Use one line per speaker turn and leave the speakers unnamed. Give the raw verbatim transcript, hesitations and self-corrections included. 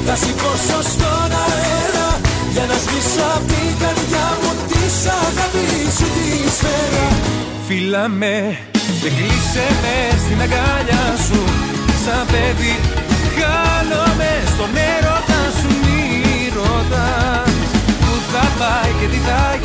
θα σηκώσω στον αέρα για να σβήσω απ' την καρδιά μου της αγάπης σου τη σφαίρα.
Φίλα με και κλείσε με στην αγκαλιά σου. Σαν παιδί χάνομαι στον έρωτα σου. Μη ρωτάς που θα πάει και τι θα